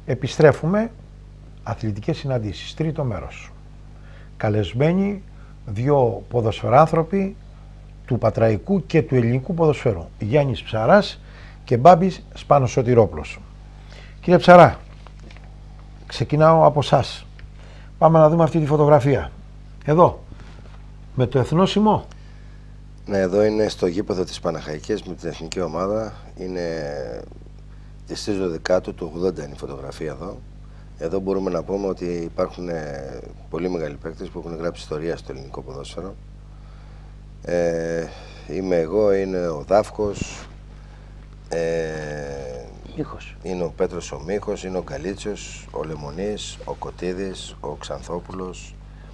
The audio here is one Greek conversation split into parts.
Επιστρέφουμε, αθλητικές συναντήσεις, τρίτο μέρος. Καλεσμένοι δύο ποδοσφαιράνθρωποι του πατραϊκού και του ελληνικού ποδοσφαίρου. Γιάννης Ψαράς και Μπάμπης Σπάνος Σωτηρόπουλος. Κύριε Ψαρά, ξεκινάω από εσάς. Πάμε να δούμε αυτή τη φωτογραφία. Εδώ, με το εθνόσημο. Ναι, εδώ είναι στο γήπεδο της Παναχαϊκής με την εθνική ομάδα. Είναι της 3 του 80 είναι η φωτογραφία εδώ. Εδώ μπορούμε να πούμε ότι υπάρχουν πολύ μεγάλοι παίκτες που έχουν γράψει ιστορία στο ελληνικό ποδόσφαιρο. Είμαι εγώ, είναι ο Δάφκος, είναι ο Πέτρος ο Μίχος, είναι ο Καλίτσιος, ο Λεμονής, ο Κωτίδης, ο Ξανθόπουλος,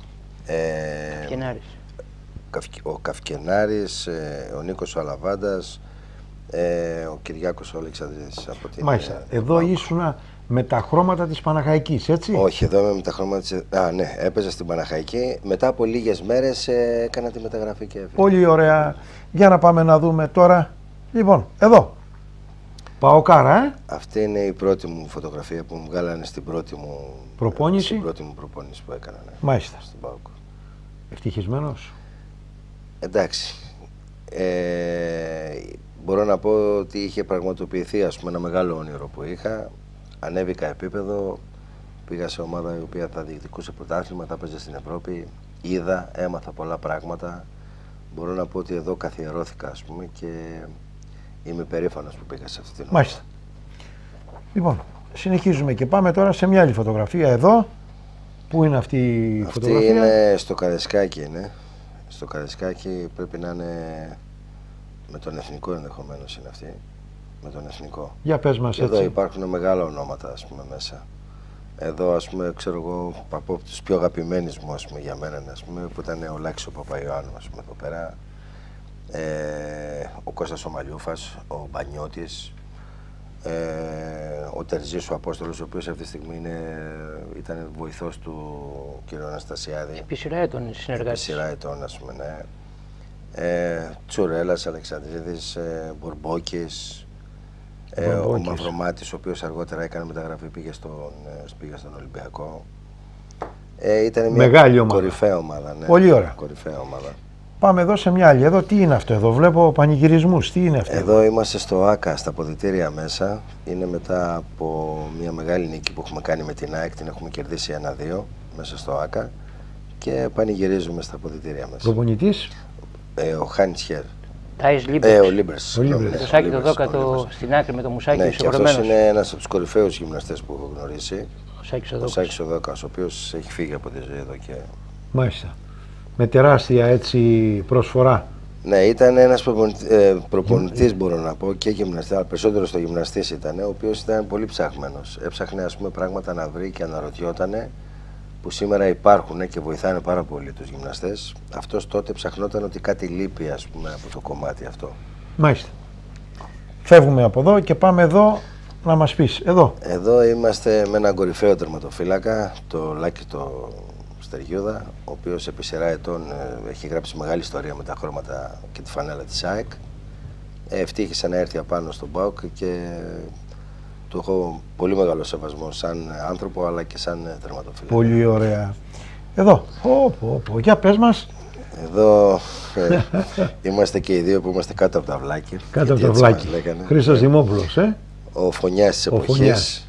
ο Καυκενάρης, ο Νίκος ο Αλαβάντας, ο Κυριάκος ο Αλεξανδρίδης. Μάλιστα. Εδώ ήσουνα με τα χρώματα της Παναχαϊκής, έτσι? Όχι, εδώ είμαι με τα χρώματα της... ναι, έπαιζα στην Παναχαϊκή. Μετά από λίγες μέρες έκανα τη μεταγραφή και έφυγα. Πολύ ωραία. Για να πάμε να δούμε τώρα. Λοιπόν, εδώ. Παοκάρα, Αυτή είναι η πρώτη μου φωτογραφία που μου βγάλανε στην πρώτη μου προπόνηση. Στην πρώτη μου προπόνηση που έκανα. Ναι. Μάλιστα. Στην ΠΑΟΚ. Ευτυχισμένος. Εντάξει. Μπορώ να πω ότι είχε πραγματοποιηθεί, ας πούμε, ένα μεγάλο όνειρο που είχα. Ανέβηκα επίπεδο, πήγα σε ομάδα η οποία θα διεκδικούσε πρωτάθλημα, θα έπαιζε στην Ευρώπη. Είδα, έμαθα πολλά πράγματα. Μπορώ να πω ότι εδώ καθιερώθηκα, ας πούμε, και είμαι περήφανος που πήγα σε αυτή την ομάδα. Μάλιστα. Λοιπόν, συνεχίζουμε και πάμε τώρα σε μια άλλη φωτογραφία εδώ. Πού είναι αυτή η φωτογραφία? Αυτή είναι στο Καρεσκάκι, είναι. Στο Καρεσκάκι πρέπει να είναι με τον εθνικό, ενδεχομένως είναι αυτή. Με τον εθνικό. Για πες μας, εδώ έτσι. υπάρχουν μεγάλα ονόματα, ας πούμε, μέσα. Εδώ, ας πούμε, ξέρω εγώ, από τους πιο αγαπημένους μου, ας πούμε, για μένα, ας πούμε, που ήταν ο Λάκης ο Παπαϊωάννου, ας πούμε, εδώ πέρα. Ο Κώστας ο Μαλιούφας, ο Μπανιώτης, ο Τερζής ο Απόστολος, ο οποίος αυτή τη στιγμή ήταν βοηθός του κ. Αναστασιάδη. Επί σειρά ετών συνεργάτης. Επί σειρά ετών, ας πούμε, ναι. Τσουρέλας, Αλεξανδρίδης, Μπορμπόκης, ο Μαυρομάτης, ο οποίος αργότερα έκανε μεταγραφή, πήγε στον Ολυμπιακό. Ήταν μια μεγάλη ομάδα. Κορυφαία ομάδα. Ναι. Πολύ ωραία. Κορυφαία ομάδα. Πάμε εδώ σε μια άλλη. Εδώ τι είναι αυτό? Εδώ βλέπω πανηγυρισμούς. Τι είναι αυτό? Εδώ είμαστε στο ΆΚΑ, στα αποδυτήρια μέσα. Είναι μετά από μια μεγάλη νίκη που έχουμε κάνει με την ΑΕΚ. Την έχουμε κερδίσει 1-2 μέσα στο ΆΚΑ. Και πανηγυρίζουμε στα αποδυτήρια μέσα. Προπονητής? Ο Χάνιτς Χέρ. Ο Λίμπερς. Το Σάκη το Δόκατο στην άκρη με το Μουσάκι. Ναι, και αυτός είναι ένας από τους κορυφαίους γυμναστές που έχω γνωρίσει. Ο Σάκης ο Δόκας, ο οποίος έχει φύγει από τη ζωή εδώ και... Μάλιστα. Με τεράστια έτσι προσφορά. Ναι, ήταν ένας προπονητής, μπορώ να πω, και γυμναστής, αλλά περισσότερο στο γυμναστής ήταν, ο οποίος ήταν πολύ ψάχμενος. Έψαχνε, ας πούμε, πράγματα να βρει και αναρωτιότανε, που σήμερα υπάρχουν και βοηθάνε πάρα πολύ τους γυμναστές. Αυτός τότε ψαχνόταν ότι κάτι λείπει, ας πούμε, από το κομμάτι αυτό. Μάλιστα. Φεύγουμε από εδώ και πάμε εδώ να μας πεις. Εδώ. Εδώ είμαστε με έναν κορυφαίο τερματοφύλακα, το Λάκη το Στεργιούδα, ο οποίος επί σειρά ετών έχει γράψει μεγάλη ιστορία με τα χρώματα και τη φανέλα της ΑΕΚ. Ευτύχησε να έρθει απάνω στον ΠΑΟΚ και του έχω πολύ μεγάλο σεβασμό σαν άνθρωπο αλλά και σαν τερματοφύλακα. Πολύ ωραία. Εδώ. Για πες μας. Εδώ είμαστε και οι δύο που είμαστε κάτω από τα βλάκια. Κάτω από τα βλάκια. Χρήστος Δημόπουλος, Ο Φωνιάς της εποχής.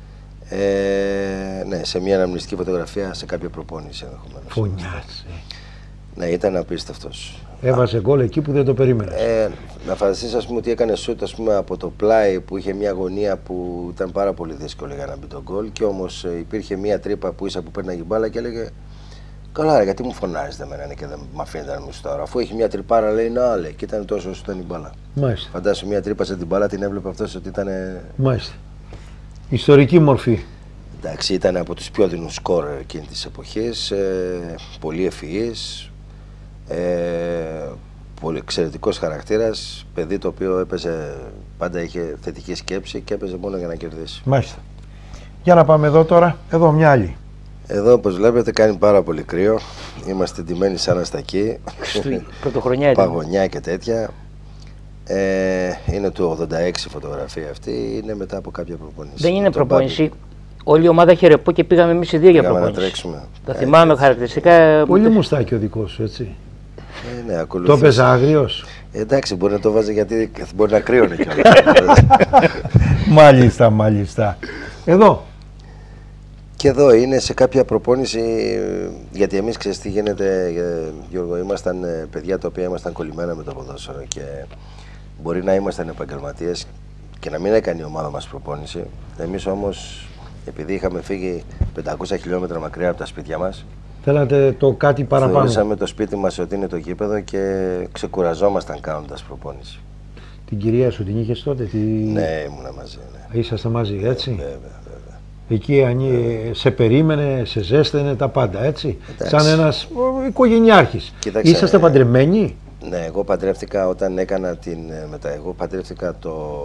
Ναι, σε μια αναμνηστική φωτογραφία σε κάποια προπόνηση ενδεχομένως. Φωνιάς. Ναι, ήταν απίστευτος. Έβασε γκολ εκεί που δεν το περίμενες. Να φανταστείς, ας πούμε, ότι έκανε σούτ, ας πούμε, από το πλάι που είχε μια γωνία που ήταν πάρα πολύ δύσκολη για να μπει το γκολ, και όμως υπήρχε μια τρύπα που ίσα που παίρναγε μπάλα και έλεγε «Καλά ρε, γιατί μου φωνάζετε εμένα και δεν με αφήνετε να μιλήσω τώρα, αφού έχει μια τρυπάρα», λέει «Να, λέει», και ήταν τόσο όσο ήταν η μπάλα. Μάλιστα. Φαντάσου, μια τρύπα σε την μπάλα, την έβλεπε αυτός ότι ήταν... Μάλιστα. Ιστορική μορφή. Εντάξει, ήταν από τους πιο οδυνούς σκορ εκείνη της εποχής, πολύ ευφυής, πολύ εξαιρετικός χαρακτήρας, παιδί το οποίο έπαιζε, πάντα είχε θετική σκέψη και έπαιζε μόνο για να κερδίσει. Μάλιστα. Για να πάμε εδώ τώρα, εδώ μια άλλη. Εδώ, όπως βλέπετε, κάνει πάρα πολύ κρύο, είμαστε ντυμένοι σαν αστακοί, πρωτοχρονιά παγωνιά και τέτοια. Είναι του 86 φωτογραφία αυτή, είναι μετά από κάποια προπόνηση. Δεν είναι προπόνηση. Όλη η ομάδα είχε ρεπό και πήγαμε εμείς οι δύο για Πήγαμε να προπόνηση. τρέξουμε. Το θυμάμαι χαρακτηριστικά. Πολύ μουστάκι ο δικός σου, έτσι. Ναι, Το ακολουθείς. έπαιζε άγριος. Εντάξει, μπορεί να το βάζει γιατί μπορεί να κρύωνε κιόλας. Μάλιστα, μάλιστα. Εδώ. Και εδώ είναι σε κάποια προπόνηση, γιατί εμείς ξέρεις τι γίνεται, Γιώργο, ήμασταν παιδιά τα οποία ήμασταν κολλημένα με το ποδόσφαιρο και μπορεί να ήμασταν επαγγελματίες και να μην έκανε η ομάδα μας προπόνηση. Εμείς όμως, επειδή είχαμε φύγει 500 χιλιόμετρα μακριά από τα σπίτια μας, Θέλατε το κάτι παραπάνω. θεωρήσαμε το σπίτι μας ότι είναι το γήπεδο και ξεκουραζόμασταν κάνοντας προπόνηση. Την κυρία σου την είχες τότε? Ναι, ήμουνα μαζί. Ναι. Είσαστε μαζί, έτσι. Βέβαια. Εκεί σε περίμενε, σε ζέστενε τα πάντα, έτσι. Εντάξει. Σαν ένας οικογενειάρχης. Κοίταξε, Είσαστε παντρεμένοι? Ναι, εγώ παντρεύτηκα όταν έκανα την εγώ παντρεύτηκα το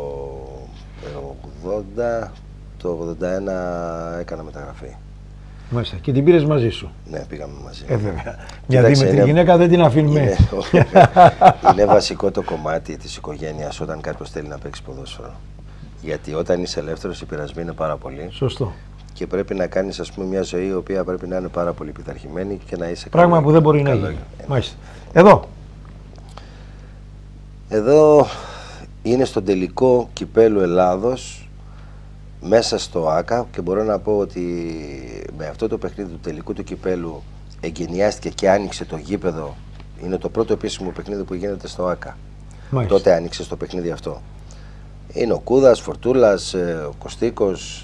80, το 81 έκανα μεταγραφή. Μάλιστα. Και την πήρες μαζί σου? Ναι, πήγαμε μαζί. Βέβαια. Μια δίμετρη γυναίκα δεν την αφήνουμε. Είναι βασικό το κομμάτι της οικογένειας όταν κάποιος θέλει να παίξει ποδόσφαιρο. Γιατί όταν είσαι ελεύθερος οι πειρασμοί είναι πάρα πολύ. Σωστό. Και πρέπει να κάνεις, ας πούμε, μια ζωή η οποία πρέπει να είναι πάρα πολύ πειθαρχημένη και να είσαι Πράγμα καλό, που δεν μπορεί να καλό. γίνει. Μάλιστα. Εδώ. Εδώ είναι στον τελικό κυπέλου Ελλάδος μέσα στο ΆΚΑ και μπορώ να πω ότι με αυτό το παιχνίδι του τελικού του κυπέλου εγκαινιάστηκε και άνοιξε το γήπεδο. Είναι το πρώτο επίσημο παιχνίδι που γίνεται στο ΆΚΑ. Μάλιστα. Τότε άνοιξε στο παιχνίδι αυτό. Είναι ο Κούδας, Φορτούλας, ο Κωστίκος,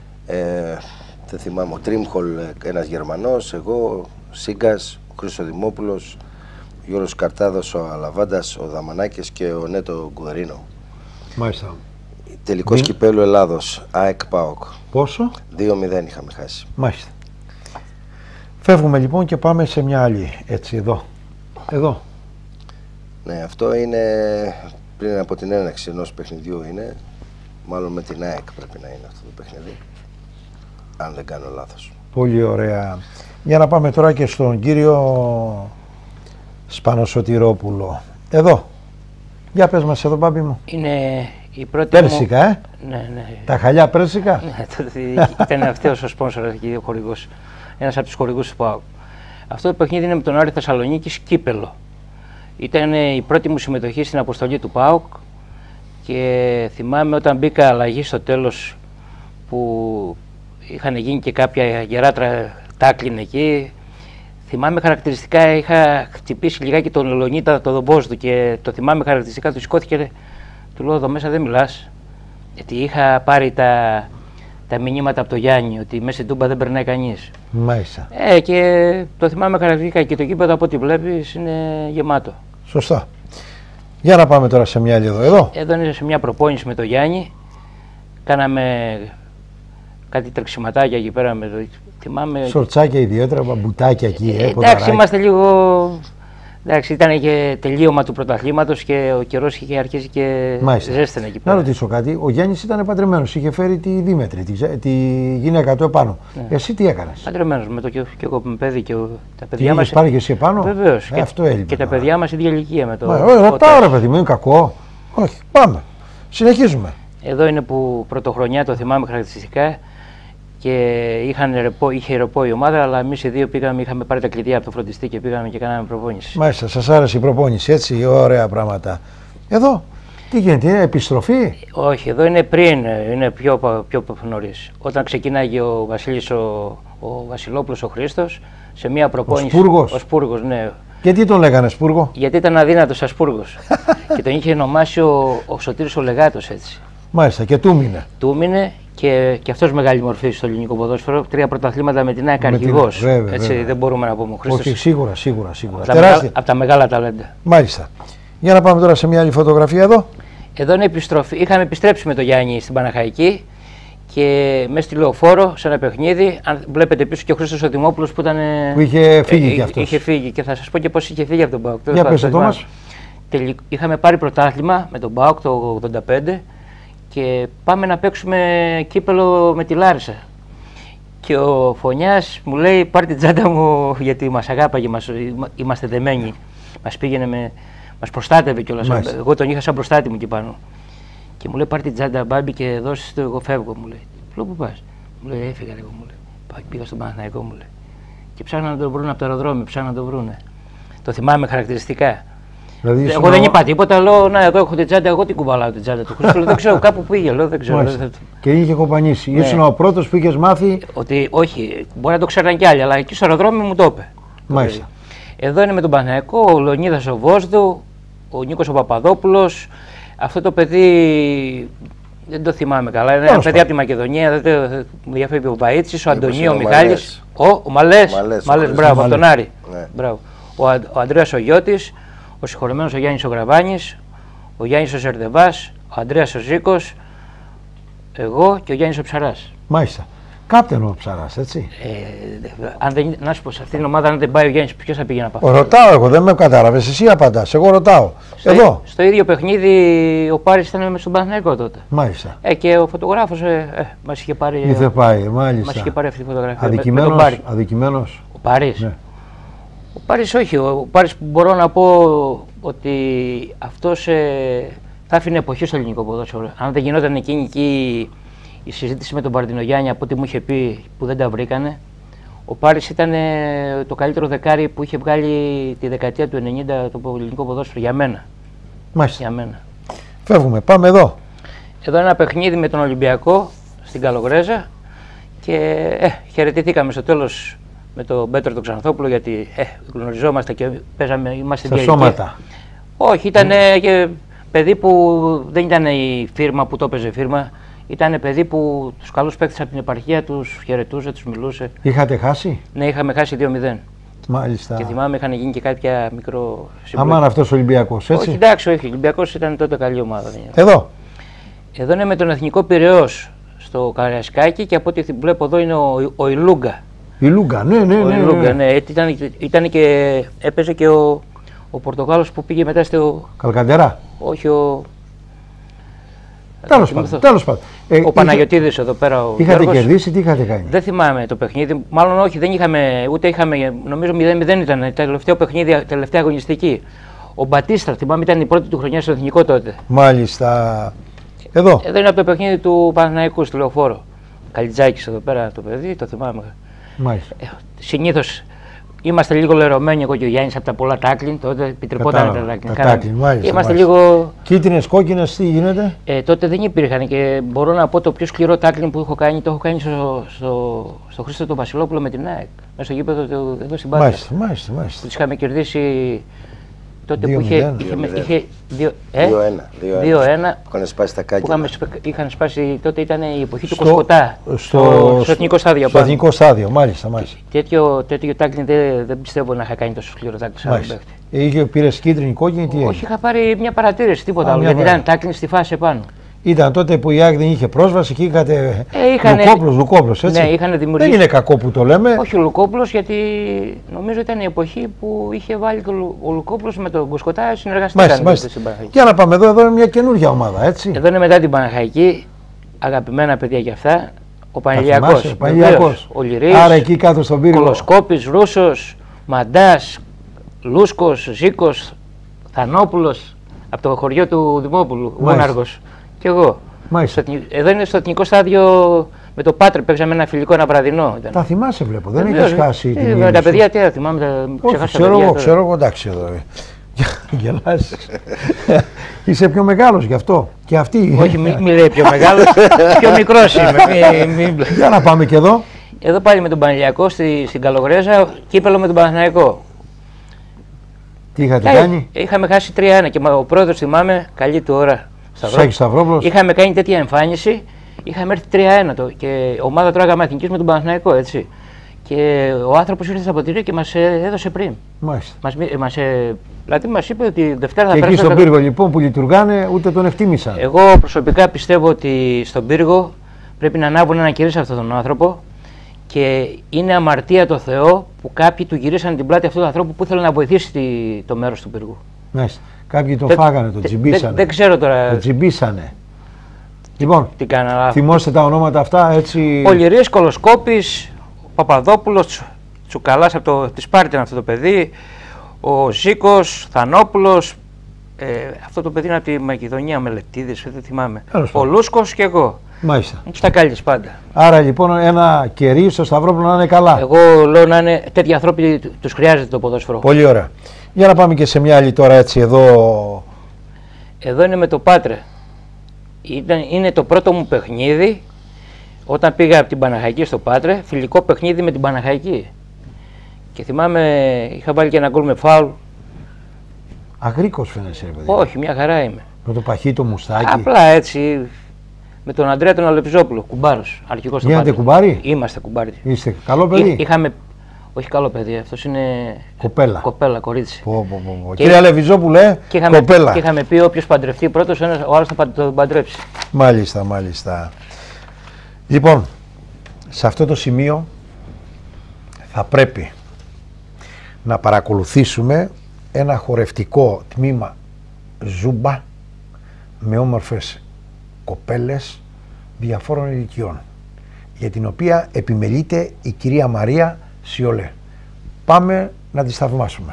δεν θυμάμαι, ο Τρίμχολ, ένας Γερμανός, εγώ, Σίγκας, ο Χρυσοδημόπουλος, ο Γιώργος Καρτάδος, ο Αλαβάντας, ο Δαμανάκης και ο Νέτο Γκουερίνο. Μάλιστα. Τελικός κυπέλου Ελλάδος, ΑΕΚ ΠΑΟΚ. Πόσο? 2-0 είχαμε χάσει. Μάλιστα. Φεύγουμε λοιπόν και πάμε σε μια άλλη. Έτσι, εδώ. Εδώ. Ναι, αυτό είναι πριν από την έναρξη ενός παιχνιδιού είναι. Μάλλον με την ΑΕΚ πρέπει να είναι αυτό το παιχνίδι. Αν δεν κάνω λάθος. Πολύ ωραία. Για να πάμε τώρα και στον κύριο Σπανοσωτηρόπουλο. Εδώ. Για πες μας εδώ, Μπάμπη μου. Είναι η πρώτη Πέρσικα, μου... Ναι. Τα χαλιά πέρσικα. Ναι, τότε ήταν αυτός ο σπόνσορας και ο χορηγός. Ένας από τους χορηγούς του ΠΑΟΚ. Αυτό το παιχνίδι είναι με τον Άρη Θεσσαλονίκης κύπελο. Ήταν η πρώτη μου συμμετοχή στην αποστολή του ΠΑΟΚ και θυμάμαι όταν μπήκα αλλαγή στο τέλος που είχαν γίνει και κάποια γερά τάκλιν εκεί. Θυμάμαι χαρακτηριστικά, είχα χτυπήσει λιγάκι τον Λεωνίτα, το δομπός του και το θυμάμαι χαρακτηριστικά, του σηκώθηκε, του λέω εδώ μέσα δεν μιλάς. Γιατί είχα πάρει τα μηνύματα από το Γιάννη ότι μέσα στην Τούμπα δεν περνάει κανείς. Μάλιστα. Και το θυμάμαι χαρακτηριστικά και το γήπεδο από ό,τι βλέπεις είναι γεμάτο. Σωστά. Για να πάμε τώρα σε μια άλλη εδώ. Εδώ είναι σε μια προπόνηση με το Γιάννη. Κάναμε κάτι τρεξιματάκια εκεί πέρα με το... Θυμάμαι... Σορτσάκια ιδιαίτερα, μπαμπουτάκια εκεί. Εντάξει, είμαστε λίγο... Εντάξει, ήταν και τελείωμα του πρωταθλήματος και ο καιρός είχε αρχίσει και ζέστηνε εκεί πέρα. Να ρωτήσω κάτι. Ο Γιάννης ήταν παντρεμένος, είχε φέρει τη Δήμετρη, τη γυναίκα του επάνω. Ναι. Εσύ τι έκανες? Παντρεμένος με το και εγώ με παιδί και τα παιδιά μας. Τι πάρει και εσύ επάνω? Βεβαίως. Αυτό έλειπε. Και τα παιδιά μας ίδια ηλικία με το. Ρωτάω ρε παιδί μου, είναι κακό? Όχι, πάμε. Συνεχίζουμε. Εδώ είναι που πρωτοχρονιά το θυμάμαι χαρακτηριστικά. Και είχε ρεπό η ομάδα, αλλά εμείς οι δύο πήγαμε, είχαμε πάρει τα κλειδιά από το φροντιστή και πήγαμε και κάναμε προπόνηση. Μάλιστα, σας άρεσε η προπόνηση, έτσι, ωραία πράγματα. Εδώ, τι γίνεται, είναι επιστροφή? Όχι, εδώ είναι πριν, είναι πιο νωρίς. Όταν ξεκίναγε ο Βασίλης, ο Βασιλόπουλος, ο Χρήστος, σε μια προπόνηση. Ο Σπούργος, ναι. Γιατί τον λέγανε Σπούργο? Γιατί ήταν αδύνατος Ασπούργος. Και τον είχε ονομάσει ο Σωτήρης ο Λεγάτος, έτσι. Μάλιστα, και του μείνε. Του μείνε. Και αυτός μεγάλη μορφή στο ελληνικό ποδόσφαιρο. 3 πρωταθλήματα με την ΑΕΚ αρχηγός. Έτσι δεν μπορούμε να πούμε. Χρήστος. Όχι, σίγουρα. Από τα μεγάλα ταλέντα. Μάλιστα. Για να πάμε τώρα σε μια άλλη φωτογραφία εδώ. Εδώ είναι επιστροφή. Είχαμε επιστρέψει με τον Γιάννη στην Παναχαϊκή και μέσα στη Λεωφόρο σε ένα παιχνίδι. Αν βλέπετε πίσω και ο Χρήστος ο Δημόπουλος που ήταν. Που είχε φύγει κι αυτός. Είχε φύγει και θα σας πω και πώς είχε φύγει από τον ΠΑΟΚ. Για πες το μας. Είχαμε πάρει πρωτάθλημα με τον ΠΑΟΚ το 1985. Και πάμε να παίξουμε κύπελο με τη Λάρισα. Και ο Φωνιάς μου λέει πάρ' την τσάντα μου γιατί μας αγάπαγε, είμαστε δεμένοι. Μας προστάτευε κιόλας. Εγώ τον είχα σαν προστάτη μου εκεί πάνω. Και μου λέει πάρ' την τσάντα Μπάμπη και δώσεις το, εγώ φεύγω, μου λέει. Λέω πού πας? Μου λέει έφυγα λίγο, μου λέει. Πήγα στον Παναθηναϊκό, μου λέει. Και ψάχναν να τον βρουν από το αεροδρόμιο, ψάχναν να τον βρούνε. Το θυμάμαι χαρακτηριστικά. Δηλαδή, εγώ δεν είπα τίποτα, λέω να εδώ έχω την τσάντα, εγώ την κουβαλάω την τσάντα του Χρήστο. Δεν ξέρω, κάπου πήγε, λέω, δεν ξέρω. Και είχε κομπανίσει. Ναι. Ήσουν ο πρώτος που είχες μάθει. Ότι όχι, μπορεί να το ξέραν κι άλλοι, αλλά εκεί στο αεροδρόμιο μου το είπε. Μάλιστα. Εδώ είναι με τον Παναθηναϊκό, ο Λεωνίδας ο Βόσδου, ο Νίκος ο Παπαδόπουλος. Αυτό το παιδί δεν το θυμάμαι καλά. Είναι ένα παιδί από τη Μακεδονία, μου διαφεύγει ο Βαΐτσης, ο Αντωνίου, ο Μιχάλης. Ο Μαλές, μπράβο, από τον Άρη. Ναι. Μπράβο. Ο Ανδρέας ο Γιώτης, ο συγχωρεμένος ο Γιάννης ο Γραβάνης, ο Γιάννης ο Ζερδεβάς, ο Ανδρέας ο Ζήκος, εγώ και ο Γιάννης ο Ψαράς. Μάλιστα. Κάπτεν ο Ψαράς, έτσι. Αν δεν, να σου πω, σε αυτήν την ομάδα, αν δεν πάει ο Γιάννης, ποιος θα πήγαινε να πάει. Ρωτάω εγώ, δεν με κατάλαβες. Εσύ απαντάς. Εγώ ρωτάω. Εδώ. Στο ίδιο παιχνίδι ο Πάρης ήταν στον Παναθηναϊκό τότε. Μάλιστα. Και ο φωτογράφος μας είχε πάρει. Είχε πάει, μάλιστα. Μας είχε πάρει αυτή τη φωτογραφία. Αδικημένος. Ο Πάρης. Ναι. Ο Πάρης όχι. Ο Πάρης μπορώ να πω ότι αυτός θα άφηνε εποχή στο ελληνικό ποδόσφαιρο. Αν δεν γινόταν εκείνη εκεί η συζήτηση με τον Παρτινογιάννη, από ό,τι μου είχε πει που δεν τα βρήκανε, ο Πάρης ήταν το καλύτερο δεκάρι που είχε βγάλει τη δεκαετία του 90 το ελληνικό ποδόσφαιρο για μένα. Μάλιστα. Για μένα. Φεύγουμε, πάμε εδώ. Εδώ ένα παιχνίδι με τον Ολυμπιακό στην Καλογρέζα και χαιρετηθήκαμε στο τέλος με τον Πέτρο τον Ξανθόπουλο, γιατί γνωριζόμαστε και παίζαμε, είμαστε στα σώματα. Όχι, ήταν και παιδί που δεν ήταν η φίρμα που το έπαιζε φίρμα. Ήταν παιδί που τους καλούς παίκτες από την επαρχία τους χαιρετούσε, τους μιλούσε. Είχατε χάσει? Ναι, είχαμε χάσει 2-0. Μάλιστα. Και θυμάμαι είχαν γίνει και κάποια μικρό συμπλοκή. Αμάν αυτός ο Ολυμπιακός, έτσι. Όχι, εντάξει, όχι. Ο Ολυμπιακός ήταν τότε καλή ομάδα. Εδώ. Εδώ είναι με τον Εθνικό Πειραιώς στο Καραϊσκάκι και από ό,τι βλέπω εδώ είναι ο Ηλούγκα. Ηλούγκα, ναι. Ηλούγκα, ναι. Ήταν και έπαιζε και ο Πορτογάλος που πήγε μετά στο. Καλκαντερά. Όχι, ο. Τέλος πάντων. Ο Παναγιωτίδης εδώ πέρα. Είχατε κερδίσει, τι είχατε κάνει? Δεν θυμάμαι το παιχνίδι. Μάλλον όχι, δεν είχαμε. Ούτε είχαμε. Νομίζω 0-0 ήταν. Τελευταίο παιχνίδι, τελευταία αγωνιστική. Ο Μπατίστα, θυμάμαι, ήταν η πρώτη του χρονιά στο εθνικό τότε. Μάλιστα. Εδώ. Εδώ είναι από το παιχνίδι του Παναθηναϊκού στη Λεωφόρο. Καλιτζάκης εδώ πέρα το παιδί, το θυμάμαι. Μάλιστα. Συνήθως είμαστε λίγο λερωμένοι, εγώ και ο Γιάννης, από τα πολλά τάκλιν. Τότε επιτρεπόταν τα τάκλιν. Είμαστε λίγο. Κίτρινες, κόκκινες, τι γίνεται? Τότε δεν υπήρχαν και μπορώ να πω το πιο σκληρό τάκλιν που έχω κάνει, το έχω κάνει στο Χρήστο τον Βασιλόπουλο με την ΑΕΚ. Μέσα στο γήπεδο εδώ στην Πάτρα. Μάλιστα. Τους είχαμε κερδίσει τότε που είχε 2-1. Είχαν σπάσει τα κάκια. Είχαν σπάσει, τότε ήταν η εποχή του Κοσκοτά. Στο εθνικό στάδιο. Στο εθνικό στάδιο, μάλιστα. Τέτοιο τάκλιν δεν πιστεύω να είχα κάνει τόσο σκληρό τάκλιν. Πήρες κίτρινη, κόκκινη, τι έγινε? Όχι, είχα πάρει μια παρατήρηση, τίποτα άλλο. Γιατί ήταν τάκλιν στη φάση επάνω. Ήταν τότε που η ΑΕΚ δεν είχε πρόσβαση και είχατε Λουκόπλος, έτσι. Ναι, είχαν δημιουργήσει. Δεν είναι κακό που το λέμε. Όχι ο Λουκόπλος, γιατί νομίζω ήταν η εποχή που είχε βάλει ο Λουκόπλος με τον Κοσκοτά, συνεργαστήκαν. Για να πάμε εδώ είναι μια καινούργια ομάδα, έτσι. Εδώ είναι μετά την Παναχαϊκή, αγαπημένα παιδιά κι αυτά. Ο Πανηλιακός, ο Λυρής, άρα εκεί κάτω στον πύργο. Κολοσκόπης, Ρούσος, Μαντάς, Λούσκος, Ζήκος, Θανόπουλος, από το χωριό του Δημόπουλου, Γόναργος. Και εγώ. Εδώ είναι στο εθνικό στάδιο με το Πάτρε, παίξαμε ένα φιλικό, ένα βραδινό. Τα θυμάσαι, βλέπω. Δεν έχεις χάσει την με τα παιδιά, τι θα θυμάμαι. Ξέρω εγώ, εντάξει εδώ. Γελάσεις. Είσαι πιο μεγάλος γι' αυτό. Και αυτή. Όχι, μην λέει πιο μεγάλος, πιο μικρός είμαι. Για να πάμε και εδώ. Εδώ πάλι με τον Πανηλιακό στην Καλογρέζα, κύπελο με τον Παναθηναϊκό. Τι είχατε κάνει? Είχαμε χάσει 3-1 και ο πρόεδρος, θυμάμαι, καλή του ώρα. Σταυρόπουλος. Είχαμε κάνει τέτοια εμφάνιση, είχαμε έρθει 3-1 και ομάδα τρώγαμε Εθνικής με τον Παναθηναϊκό, έτσι. Και ο άνθρωπος ήρθε στα ποτήρια και μας έδωσε πριν. Μάλιστα. Δηλαδή μας είπε ότι Δευτέρα θα περάσουμε. Και εκεί στον πύργο λοιπόν που λειτουργάνε ούτε τον εκτίμησαν. Εγώ προσωπικά πιστεύω ότι στον πύργο πρέπει να ανάβουν ένα κυρίς αυτόν τον άνθρωπο και είναι αμαρτία το Θεό που κάποιοι του γυρίσαν την πλάτη αυτού του ανθρώπου που ήθελε να βοηθήσει το μέρος του πύργου. Μάλιστα. Κάποιοι τον φάγανε, τον τσιμπήσανε. Δεν ξέρω τώρα. Τον τσιμπήσανε. Λοιπόν, τι κάνα, θυμόστε τα ονόματα αυτά έτσι. Ο Λυρής, Κολοσκόπης, ο Παπαδόπουλος, Τσουκαλάς από τη Σπάρτη αυτό το παιδί, ο Ζήκος, Θανόπουλος, Αυτό το παιδί είναι από τη Μακεδονία, Μελετίδης, δεν θυμάμαι. Τέλος Ο πάντων. Λούσκος και εγώ. Μάλιστα. Εκεί τα κάλιες πάντα. Άρα λοιπόν ένα κερί στο Σταυρόπουλο να είναι καλά. Εγώ λέω να είναι τέτοιοι άνθρωποι, τους χρειάζεται το ποδόσφαιρο. Πολύ ωραία. Για να πάμε και σε μια άλλη τώρα έτσι εδώ. Εδώ είναι με το Πάτρε. Είναι το πρώτο μου παιχνίδι όταν πήγα από την Παναχαϊκή στο Πάτρε, φιλικό παιχνίδι με την Παναχαϊκή. Και θυμάμαι, είχα βάλει και ένα γκολ με φάουλ. Αγρίκος φαίνεσαι, ρε παιδί. Όχι, μια χαρά είμαι. Με το παχύ το μουστάκι. Απλά έτσι, με τον Αντρέα τον Αλεπιζόπουλο, κουμπάρος, αρχικός στο Γίνατε Πάτρε. κουμπάρι. Είμαστε κουμπάρι. Είστε καλό παιδί. Είχαμε, όχι καλό παιδί, αυτός είναι Κοπέλα. κοπέλα, κορίτσι. Και- Κύριε Αλεβιζόπουλε, κοπέλα. Και είχαμε πει όποιος παντρευτεί πρώτος, ο άλλος θα τον παντρέψει. Μάλιστα, μάλιστα. Λοιπόν, σε αυτό το σημείο θα πρέπει να παρακολουθήσουμε ένα χορευτικό τμήμα ζούμπα με όμορφες κοπέλες διαφόρων ηλικιών, για την οποία επιμελείται η κυρία Μαρία Σιολέ. Πάμε να τη θαυμάσουμε.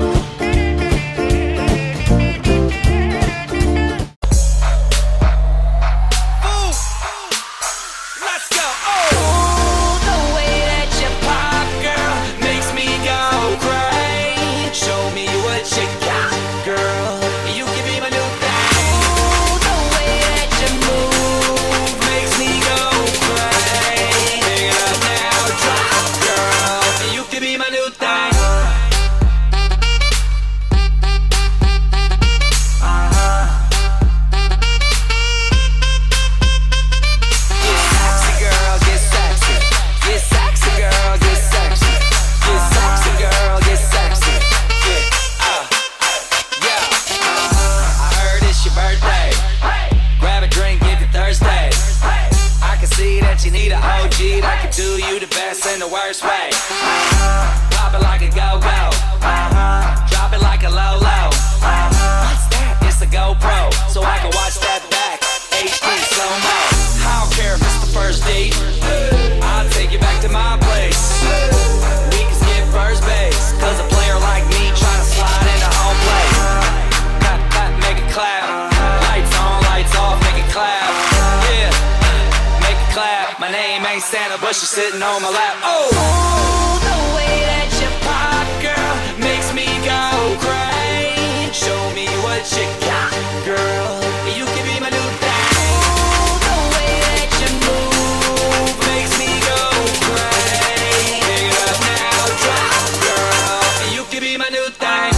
But she's sitting on my lap. Oh, the way that you pop, girl, makes me go crazy. Show me what you got, girl. You can be my new thing. Oh, the way that you move makes me go crazy. Pick it up now, drop, girl. You can be my new thing.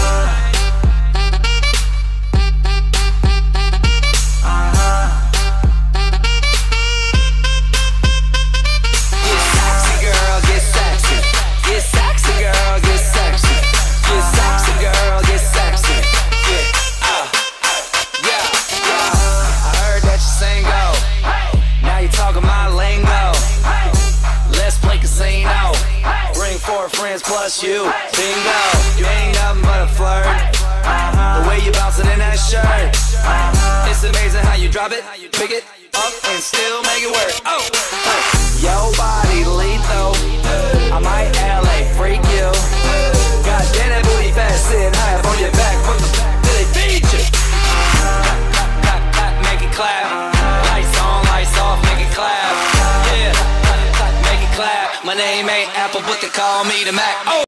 Plus you, bingo, you ain't nothing but a flirt. The way you bounce it in that shirt, it's amazing how you drop it, pick it up and still make it work. Oh, your body lethal, I might LA freak you. God damn that booty fat, sitting high up on your back. What the did they feed you? Make it clap, lights on, lights off, make it clap. Yeah, make it clap. My name ain't Apple, but they call me the Mac. Oh.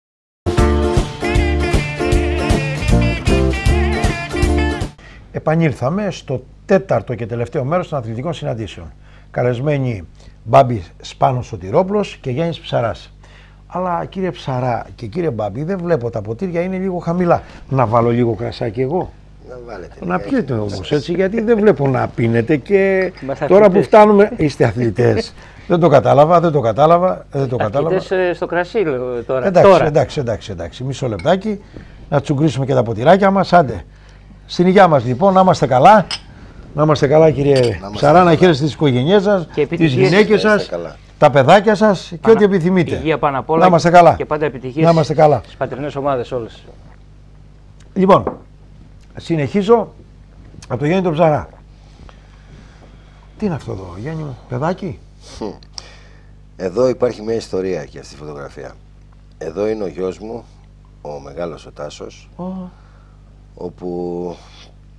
Επανήλθαμε στο τέταρτο και τελευταίο μέρος των αθλητικών συναντήσεων. Καλεσμένοι Μπάμπη Σπάνος Σωτηρόπουλος και Γιάννης Ψαράς. Αλλά κύριε Ψαρά και κύριε Μπάμπη, δεν βλέπω, τα ποτήρια είναι λίγο χαμηλά. Να βάλω λίγο κρασάκι εγώ. Να βάλετε. Να πιείτε όμως έτσι, γιατί δεν βλέπω να πίνετε και τώρα που φτάνουμε. Είστε αθλητές. Δεν το κατάλαβα, δεν το κατάλαβα. Αθλητές στο κρασί λέω τώρα. Εντάξει, μισό λεπτάκι. Να τσουγκρίσουμε και τα ποτηράκια μας. Άντε. Στην υγειά μας λοιπόν, να είμαστε καλά. Να είμαστε καλά κύριε Ψαρά, να χαίρεστε τις οικογένειές σας, τις γυναίκες σας, τα παιδάκια σας και ό,τι επιθυμείτε. Υγεία πάνω απ' όλα. Να είμαστε καλά. Και πάντα επιτυχίες να είμαστε καλά. στις πατρινές ομάδες όλες. Λοιπόν, συνεχίζω από το Γιάννη τον Ψαρά. Τι είναι αυτό εδώ, Γιάννη μου, παιδάκι? Εδώ υπάρχει μια ιστορία και αυτή τη φωτογραφία. Εδώ είναι ο γιος μου, ο μεγάλος ο Τάσος, όπου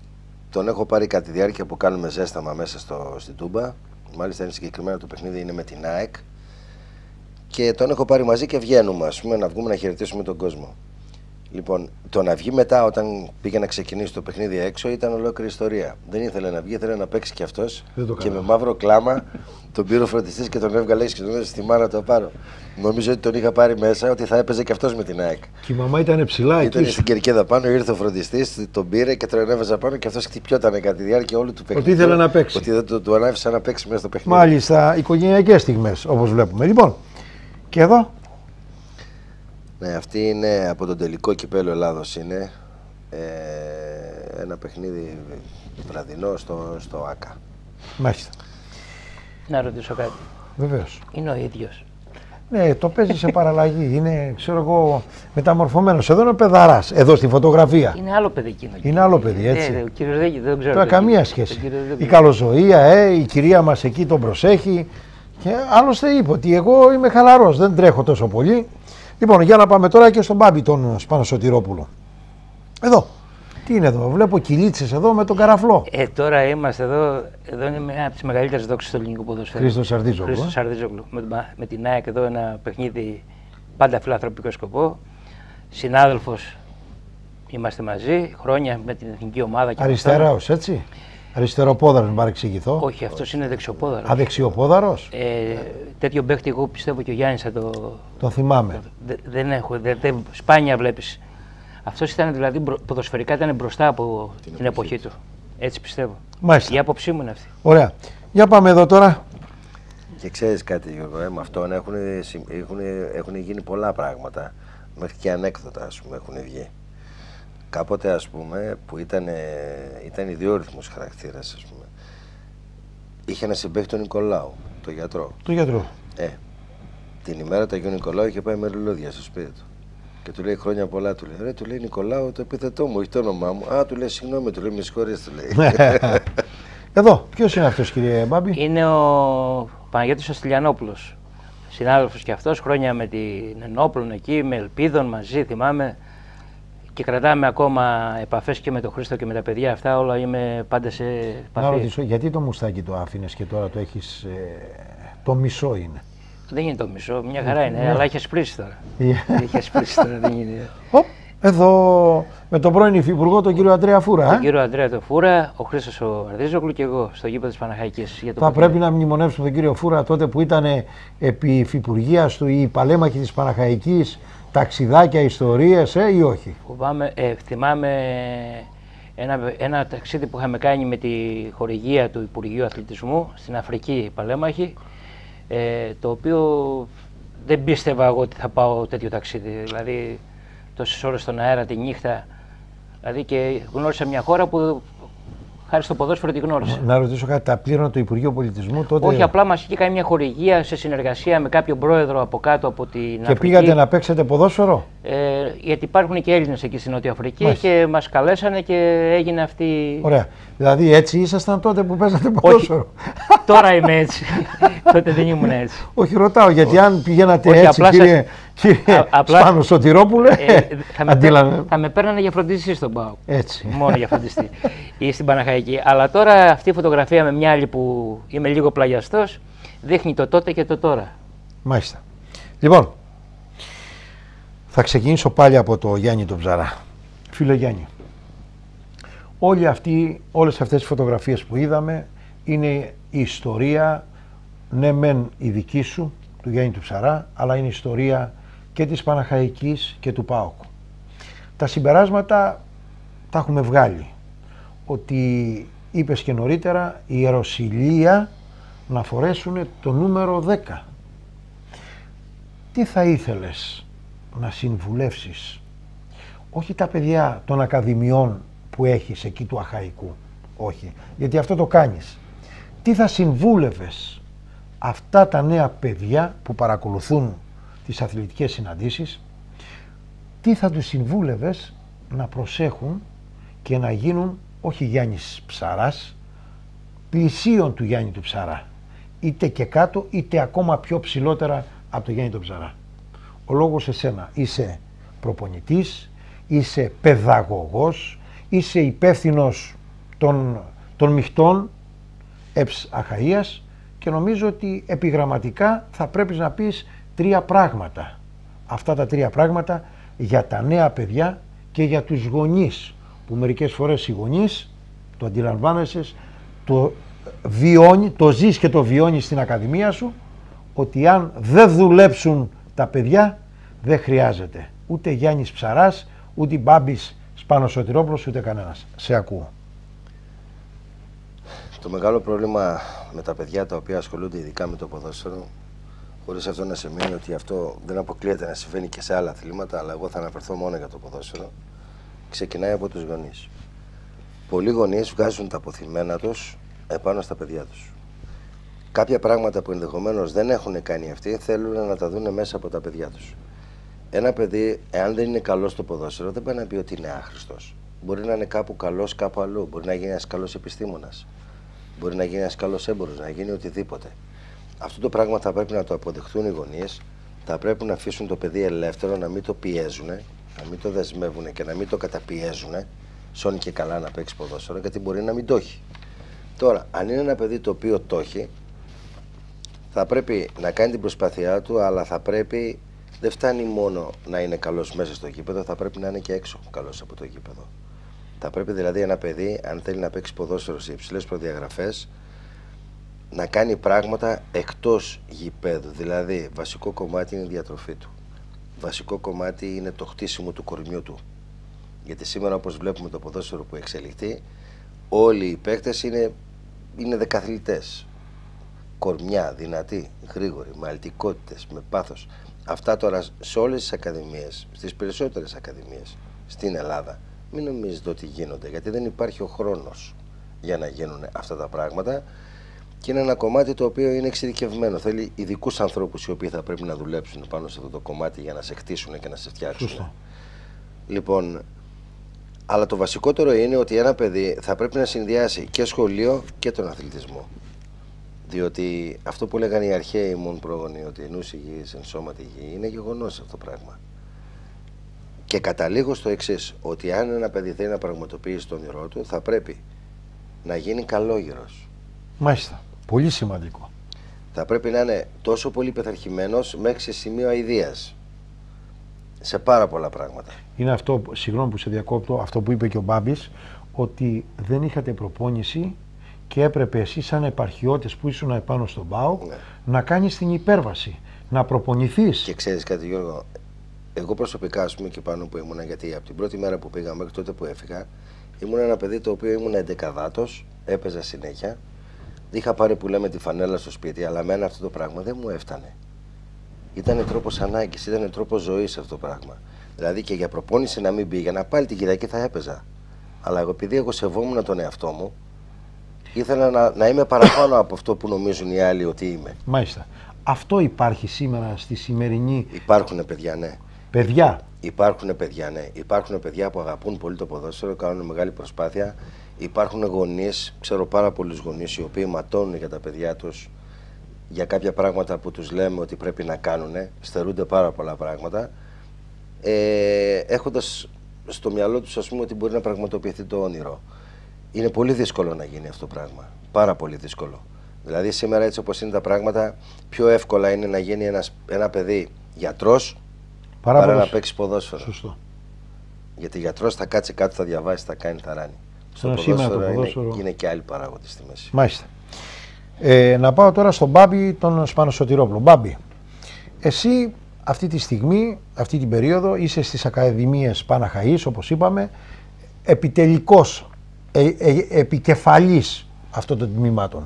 τον έχω πάρει κατά τη διάρκεια που κάνουμε ζέσταμα μέσα στην Τούμπα. Μάλιστα είναι συγκεκριμένα το παιχνίδι, είναι με την ΑΕΚ. Και τον έχω πάρει μαζί και βγαίνουμε, ας πούμε, να βγούμε να χαιρετήσουμε τον κόσμο. Λοιπόν, το να βγει μετά, όταν πήγε να ξεκινήσει το παιχνίδι έξω, ήταν ολόκληρη ιστορία. Δεν ήθελε να βγει, ήθελε να παίξει κι αυτός. Και με μαύρο κλάμα τον πήρε ο φροντιστής και τον έβγαλε έξω και τον έδωσε στη μάνα το απάνω. Νομίζω ότι τον είχα πάρει μέσα, ότι θα έπαιζε κι αυτός με την ΑΕΚ. Και η μαμά ήταν ψηλά εκεί. Ήταν στην κερκίδα πάνω, ήρθε ο φροντιστής, τον πήρε και τον ανέβαζε πάνω και αυτός χτυπιόταν κατά τη διάρκεια όλου του παιχνιδιού. Ότι ήθελε να παίξει. Ότι δεν του ανάφησε να παίξει μέσα στο παιχνίδι. Μάλιστα, οικογενειακές στιγμές όπως βλέπουμε. Λοιπόν, και εδώ. Ναι, αυτή είναι από τον τελικό κυπέλλο Ελλάδος, είναι ένα παιχνίδι βραδινό στο ΆΚΑ. Μάλιστα. Να ρωτήσω κάτι. Βεβαίως. Είναι ο ίδιος. Ναι, το παίζει σε παραλλαγή. Είναι, ξέρω εγώ, μεταμορφωμένος. Εδώ είναι ο παιδαράς, εδώ στη φωτογραφία. Είναι άλλο παιδί εκείνο. Είναι άλλο παιδί, έτσι. Ο κύριος Δέκη δεν ξέρω. Τώρα καμία σχέση. Η καλοζωία, η κυρία μας εκεί τον προσέχει. Και άλλωστε είπε ότι εγώ είμαι χαλαρός, δεν τρέχω τόσο πολύ. Λοιπόν, για να πάμε τώρα και στον Μπάμπη τον Σπανοσωτηρόπουλο. Εδώ. Τι είναι εδώ, βλέπω κυλίτσες εδώ με τον καραφλό. Τώρα είμαστε εδώ. Εδώ είναι μια από τις μεγαλύτερες δόξες του ελληνικού ποδοσφαίρου. Χρήστος Σαρδίζογλου. Χρήστος Σαρδίζογλου. Με την ΑΕΚ εδώ ένα παιχνίδι πάντα φιλανθρωπικό σκοπό. Συνάδελφος, είμαστε μαζί. Χρόνια με την εθνική ομάδα. Αριστερός, έτσι. Αριστεροπόδαρος, μην παρεξηγηθώ. Όχι, αυτός είναι δεξιοπόδαρος. Αδεξιοπόδαρος. Τέτοιο παίχτη, εγώ πιστεύω και ο Γιάννης θα το θυμάμαι. Δεν έχω. Σπάνια βλέπεις. Αυτός ήταν δηλαδή ποδοσφαιρικά ήταν μπροστά από την εποχή του. Έτσι πιστεύω. Μάλιστα. Η άποψή μου είναι αυτή. Ωραία. Για πάμε εδώ τώρα. Και ξέρεις κάτι, Γιώργο, με αυτόν έχουν γίνει πολλά πράγματα. Μέχρι και ανέκδοτα, ας πούμε, έχουν βγει. Κάποτε, ας πούμε, που ήταν ιδιόρυθμος χαρακτήρας, ας πούμε. Είχε ένα συμπαίχτη τον Νικολάου, τον γιατρό. Τον γιατρό. Την ημέρα του Αγίου Νικολάου είχε πάει με λουλούδια στο σπίτι του. Και του λέει χρόνια πολλά, του λέει. Ρε, του λέει Νικολάου, το επίθετό μου, όχι το όνομά μου. Α, του λέει συγγνώμη, του λέει με συγχωρείς, του λέει. Εδώ, ποιος είναι αυτός, κύριε Μπάμπη? Είναι ο Παναγιώτης ο Στυλιανόπουλος. Συνάδελφος και αυτός, χρόνια με την Ενόπλων εκεί, με Ελπίδων μαζί, θυμάμαι. Και κρατάμε ακόμα επαφές και με τον Χρήστο και με τα παιδιά αυτά, όλα είμαι πάντα σε επαφή. Να ρωτήσω, γιατί το μουστάκι το άφηνες και τώρα το έχεις, το μισό είναι? Δεν είναι το μισό, μια χαρά είναι, αλλά έχει σπρίσει τώρα. Έχει σπρίσει τώρα, δεν είναι. Εδώ με τον πρώην Υφυπουργό, τον κύριο Αντρέα Φούρα. Τον κύριο Αντρέα το Φούρα, ο Χρήστος ο Αρδίζογλου και εγώ στο γήπεδο της Παναχαϊκής. Θα πρέπει να μνημονεύσουμε τον κύριο Φούρα τότε που ήταν επί υφυπουργείας του η παλέμαχη της Παναχαϊκής, ταξιδάκια, ιστορίες ή όχι? Θυμάμαι ένα ταξίδι που είχαμε κάνει με τη χορηγία του Υπουργείου Αθλητισμού στην Αφρική Παλέμαχη, το οποίο δεν πίστευα εγώ ότι θα πάω τέτοιο ταξίδι, δηλαδή τόσες ώρες στον αέρα τη νύχτα, δηλαδή και γνώρισα μια χώρα που χάρη στο ποδόσφαιρο τη γνώρισα. Να ρωτήσω κάτι, τα πλήρωνε το Υπουργείο Πολιτισμού τότε? Όχι, απλά μας είχε κάνει μια χορηγία σε συνεργασία με κάποιον πρόεδρο από κάτω από την Αφρική. Και πήγατε να παίξετε ποδόσφαιρο? Γιατί υπάρχουν και Έλληνες εκεί στην Νότια Αφρική και μας καλέσανε και έγινε αυτή. Ωραία. Δηλαδή έτσι ήσασταν τότε που παίζατε ποδόσφαιρο? Όχι. Τώρα είμαι έτσι. Τότε δεν ήμουν έτσι. Όχι, ρωτάω γιατί αν πηγαίνατε όχι, έτσι, κύριε Σπάνο Σωτηρόπουλε, θα με παίρνανε για φροντιστή στον ΠΑΟΚ. Έτσι. Μόνο για φροντιστή. Ή στην Παναχαϊκή. Αλλά τώρα αυτή η φωτογραφία με μια άλλη που είμαι λίγο πλαγιαστός δείχνει το τότε και το τώρα. Μάλιστα. Λοιπόν, θα ξεκινήσω πάλι από το Γιάννη τον Ψαρά. Φίλε Γιάννη, όλες αυτές τις φωτογραφίες που είδαμε είναι η ιστορία, ναι μεν η δική σου, του Γιάννη του Ψαρά, αλλά είναι η ιστορία και της Παναχαϊκής και του ΠΑΟΚ. Τα συμπεράσματα τα έχουμε βγάλει. Ότι είπες και νωρίτερα, η Ιεροσυλία να φορέσουν το νούμερο 10. Τι θα ήθελες να συμβουλεύσεις, όχι τα παιδιά των ακαδημιών που έχεις εκεί του Αχαϊκού, όχι, γιατί αυτό το κάνεις. Τι θα συμβούλευες αυτά τα νέα παιδιά που παρακολουθούν τις αθλητικές συναντήσεις, τι θα τους συμβούλευες να προσέχουν και να γίνουν όχι Γιάννης Ψαράς, πλησίον του Γιάννη του Ψαρά, είτε και κάτω είτε ακόμα πιο ψηλότερα από το Γιάννη του Ψαρά. Ο λόγος εσένα, είσαι προπονητής, είσαι παιδαγωγός, είσαι υπεύθυνος των μειχτών ΕΠΣ Αχαΐας, και νομίζω ότι επιγραμματικά θα πρέπει να πεις 3 πράγματα. Αυτά τα 3 πράγματα για τα νέα παιδιά και για τους γονείς, που μερικές φορές οι γονείς, το αντιλαμβάνεσαι, το ζεις και το βιώνεις στην Ακαδημία σου, ότι αν δεν δουλέψουν τα παιδιά δεν χρειάζεται ούτε Γιάννης Ψαράς, ούτε Μπάμπης Σπάνος Σωτηρόπουλος, ούτε κανένας. Σε ακούω. Το μεγάλο πρόβλημα με τα παιδιά τα οποία ασχολούνται ειδικά με το ποδόσφαιρο, χωρίς αυτό να σημαίνει ότι αυτό δεν αποκλείεται να συμβαίνει και σε άλλα αθλήματα, αλλά εγώ θα αναφερθώ μόνο για το ποδόσφαιρο, ξεκινάει από τους γονείς. Πολλοί γονείς βγάζουν τα αποθυμένα τους επάνω στα παιδιά τους. Κάποια πράγματα που ενδεχομένως δεν έχουν κάνει αυτοί, θέλουν να τα δουν μέσα από τα παιδιά τους. Ένα παιδί, εάν δεν είναι καλό στο ποδόσφαιρο, δεν πάει να πει ότι είναι άχρηστος. Μπορεί να είναι κάπου καλός, κάπου αλλού. Μπορεί να γίνει ένας καλός επιστήμονας. Μπορεί να γίνει ένας καλός έμπορος, να γίνει οτιδήποτε. Αυτό το πράγμα θα πρέπει να το αποδεχτούν οι γονείς. Θα πρέπει να αφήσουν το παιδί ελεύθερο, να μην το πιέζουν, να μην το δεσμεύουν και να μην το καταπιέζουν. Σώνει και καλά να παίξει ποδόσφαιρο, γιατί μπορεί να μην το έχει. Τώρα, αν είναι ένα παιδί το οποίο το έχει, θα πρέπει να κάνει την προσπάθειά του, αλλά θα πρέπει, δεν φτάνει μόνο να είναι καλός μέσα στο γήπεδο, θα πρέπει να είναι και έξω καλός από το γήπεδο. Θα πρέπει δηλαδή ένα παιδί, αν θέλει να παίξει ποδόσφαιρο σε υψηλές προδιαγραφές, να κάνει πράγματα εκτός γηπέδου. Δηλαδή, βασικό κομμάτι είναι η διατροφή του. Βασικό κομμάτι είναι το χτίσιμο του κορμιού του. Γιατί σήμερα, όπως βλέπουμε το ποδόσφαιρο που εξελιχθεί, όλοι οι παίκτες είναι δεκαθλητές. Κορμιά, δυνατοί, γρήγοροι, με αλτικότητες, με πάθος. Αυτά τώρα σε όλες τις ακαδημίες, στις περισσότερες ακαδημίες στην Ελλάδα, μην νομίζετε ότι γίνονται, γιατί δεν υπάρχει ο χρόνος για να γίνουν αυτά τα πράγματα, και είναι ένα κομμάτι το οποίο είναι εξειδικευμένο. Θέλει ειδικούς ανθρώπους οι οποίοι θα πρέπει να δουλέψουν πάνω σε αυτό το κομμάτι για να σε χτίσουν και να σε φτιάξουν. Σωστό. Λοιπόν, αλλά το βασικότερο είναι ότι ένα παιδί θα πρέπει να συνδυάσει και σχολείο και τον αθλητισμό. Διότι αυτό που λέγανε οι αρχαίοι μον πρόγονοι, ότι ενούς υγιής εν σώματι υγιή, είναι γεγονός αυτό το πράγμα. Και καταλήγω στο εξής, ότι αν ένα παιδί θέλει να πραγματοποιήσει το όνειρό του, θα πρέπει να γίνει καλόγερος. Μάλιστα. Πολύ σημαντικό. Θα πρέπει να είναι τόσο πολύ πειθαρχημένος μέχρι σε σημείο αηδίας. Σε πάρα πολλά πράγματα. Είναι αυτό, συγγνώμη που σε διακόπτω, αυτό που είπε και ο Μπάμπης, ότι δεν είχατε προπόνηση και έπρεπε εσείς σαν επαρχιώτες που ήσουν επάνω στον ΠΑΟΚ, ναι, να κάνεις την υπέρβαση, να προπονηθείς. Και ξέρεις κάτι, Γιώργο, εγώ προσωπικά, ας πούμε, και πάνω που ήμουνα, γιατί από την πρώτη μέρα που πήγα μέχρι τότε που έφυγα, ήμουν ένα παιδί το οποίο ήμουν εντεκαδάτος, έπαιζα συνέχεια. Είχα πάρει που λέμε τη φανέλα στο σπίτι, αλλά εμένα αυτό το πράγμα δεν μου έφτανε. Ήταν τρόπος ανάγκης, ήταν τρόπος ζωής αυτό το πράγμα. Δηλαδή και για προπόνηση να μην πήγαινα, πάλι την Κυριακή θα έπαιζα. Αλλά επειδή εγώ σεβόμουν τον εαυτό μου, ήθελα να είμαι παραπάνω από αυτό που νομίζουν οι άλλοι ότι είμαι. Μάλιστα. Αυτό υπάρχει σήμερα στη σημερινή. Υπάρχουν παιδιά, ναι. Παιδιά. Υπάρχουν παιδιά, ναι. Υπάρχουν παιδιά που αγαπούν πολύ το ποδόσφαιρο, κάνουν μεγάλη προσπάθεια. Υπάρχουν γονείς, ξέρω πάρα πολλούς γονείς, οι οποίοι ματώνουν για τα παιδιά τους για κάποια πράγματα που τους λέμε ότι πρέπει να κάνουν. Στερούνται πάρα πολλά πράγματα. Έχοντας στο μυαλό τους, ας πούμε, ότι μπορεί να πραγματοποιηθεί το όνειρο. Είναι πολύ δύσκολο να γίνει αυτό το πράγμα. Πάρα πολύ δύσκολο. Δηλαδή σήμερα, έτσι όπως είναι τα πράγματα, πιο εύκολα είναι να γίνει ένα παιδί γιατρός παρά να παίξει ποδόσφαιρο. Σωστό. Γιατί γιατρός θα κάτσει κάτω, θα διαβάσει, θα κάνει, θα ράνει. Στο ποδόσφαιρο είναι και άλλοι παράγοντες στη μέση. Μάλιστα. Να πάω τώρα στον Μπάμπη, τον Σπάνο Σωτηρόπουλο. Μπάμπη, εσύ αυτή τη στιγμή, αυτή την περίοδο, είσαι στις Ακαδημίες Παναχαΐς, όπως είπαμε, επιτελικός, επικεφαλής αυτών των τμήματων.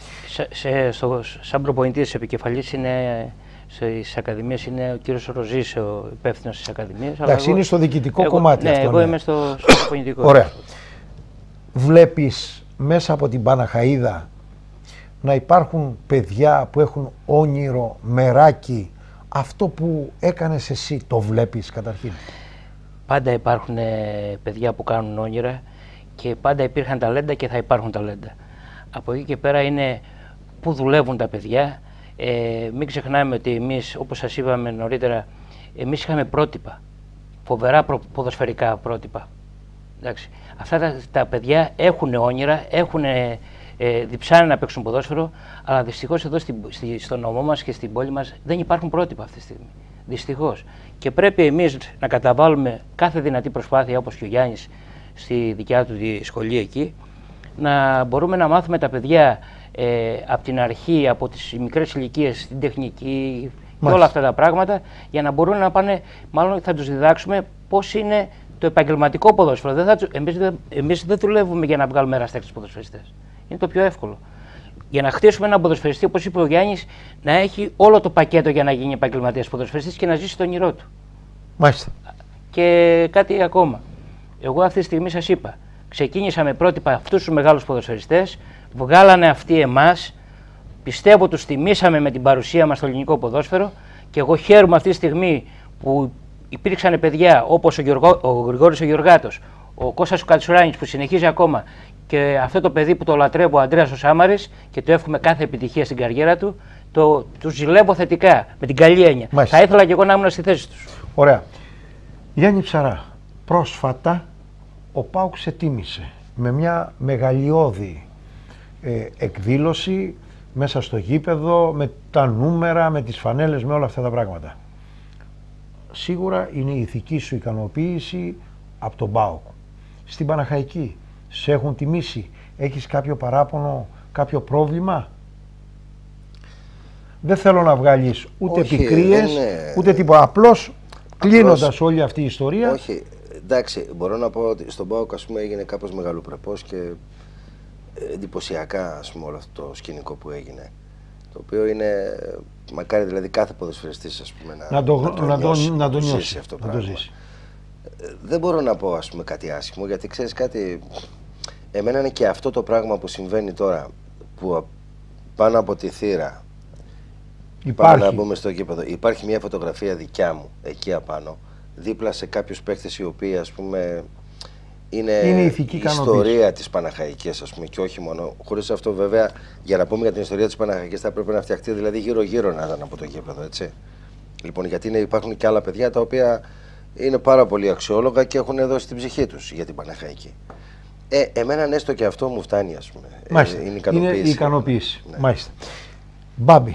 Σαν προπονητής επικεφαλής είναι στις Ακαδημίες, είναι ο κύριος Ροζής, ο υπεύθυνος της Ακαδημίας. Εντάξει, είναι στο διοικητικό κομμάτι ναι, αυτό. Εγώ είμαι στο προπονητικό. Ωραία. Βλέπεις μέσα από την Παναχαΐδα να υπάρχουν παιδιά που έχουν όνειρο, μεράκι, αυτό που έκανες εσύ, το βλέπεις καταρχήν? Πάντα υπάρχουν παιδιά που κάνουν όνειρα και πάντα υπήρχαν ταλέντα και θα υπάρχουν ταλέντα. Από εκεί και πέρα είναι που δουλεύουν τα παιδιά. Μην ξεχνάμε ότι εμείς, όπως σας είπαμε νωρίτερα, εμείς είχαμε πρότυπα, φοβερά ποδοσφαιρικά πρότυπα. Εντάξει. Αυτά τα παιδιά έχουν όνειρα, διψάνε να παίξουν ποδόσφαιρο, αλλά δυστυχώς εδώ στο νομό μας και στην πόλη μας δεν υπάρχουν πρότυπα αυτή τη στιγμή. Δυστυχώς. Και πρέπει εμείς να καταβάλουμε κάθε δυνατή προσπάθεια, όπως και ο Γιάννης στη δικιά του τη σχολή εκεί, να μπορούμε να μάθουμε τα παιδιά από την αρχή, από τις μικρές ηλικίες, την τεχνική και όλα αυτά τα πράγματα, για να μπορούν να πάνε, μάλλον θα τους διδάξουμε πώς είναι το επαγγελματικό ποδόσφαιρο. Εμείς δεν δουλεύουμε για να βγάλουμε εραστέχνες ποδοσφαιριστές. Είναι το πιο εύκολο. Για να χτίσουμε έναν ποδοσφαιριστή, όπως είπε ο Γιάννης, να έχει όλο το πακέτο για να γίνει επαγγελματίας ποδοσφαιριστής και να ζήσει το όνειρό του. Μάλιστα. Και κάτι ακόμα. Εγώ αυτή τη στιγμή σας είπα, ξεκίνησα με πρότυπα αυτούς τους μεγάλους ποδοσφαιριστές, βγάλανε αυτοί εμάς, πιστεύω τους τιμήσαμε με την παρουσία μας στο ελληνικό ποδόσφαιρο και εγώ χαίρομαι αυτή τη στιγμή που υπήρξαν παιδιά όπως ο Γρηγόρης ο Γιωργάτος, ο Κώστας ο Κατσουράνης που συνεχίζει ακόμα και αυτό το παιδί που το λατρεύω, ο Αντρέας ο Σάμαρης, και του εύχομαι κάθε επιτυχία στην καριέρα του, τους ζηλεύω θετικά, με την καλή έννοια. Μάλιστα. Θα ήθελα και εγώ να ήμουν στη θέση τους. Ωραία. Γιάννη Ψαρά, πρόσφατα ο ΠΑΟΚ σε τίμησε με μια μεγαλειώδη εκδήλωση μέσα στο γήπεδο, με τα νούμερα, με τις φανέλες, με όλα αυτά τα πράγματα. Σίγουρα είναι η ηθική σου ικανοποίηση από τον ΠΑΟΚ. Στην Παναχαϊκή σε έχουν τιμήσει, έχεις κάποιο παράπονο, κάποιο πρόβλημα? Δεν θέλω να βγάλεις ούτε επικρίες, ούτε τίποτα. Απλώς κλείνοντας όλη αυτή η ιστορία. Όχι, εντάξει, μπορώ να πω ότι στον ΠΑΟΚ, ας πούμε, έγινε κάπως μεγαλοπρεπώς και εντυπωσιακά, ας πούμε, όλο αυτό το σκηνικό που έγινε. Το οποίο είναι, μακάρι δηλαδή κάθε ποδοσφαιριστής, ας πούμε, να το νιώσει αυτό το πράγμα. Δεν μπορώ να πω, ας πούμε, κάτι άσχημο, γιατί ξέρεις κάτι, εμένα είναι και αυτό το πράγμα που συμβαίνει τώρα, που πάνω από τη θύρα, πάμε να μπούμε στο γήπεδο, υπάρχει μια φωτογραφία δικιά μου εκεί απάνω, δίπλα σε κάποιους παίκτες οι οποίοι, ας πούμε, είναι η ιστορία της Παναχαϊκής, ας πούμε, και όχι μόνο. Χωρίς αυτό, βέβαια, για να πούμε για την ιστορία της Παναχαϊκής, θα πρέπει να φτιαχτεί δηλαδή γύρω-γύρω να ήταν από το γήπεδο, έτσι. Λοιπόν, γιατί υπάρχουν και άλλα παιδιά τα οποία είναι πάρα πολύ αξιόλογα και έχουν δώσει την ψυχή τους για την Παναχαϊκή. Εμένα έστω και αυτό μου φτάνει, ας πούμε. Μάλιστα. Είναι η ικανοποίηση. Ναι. Μάλιστα. Μπάμπη,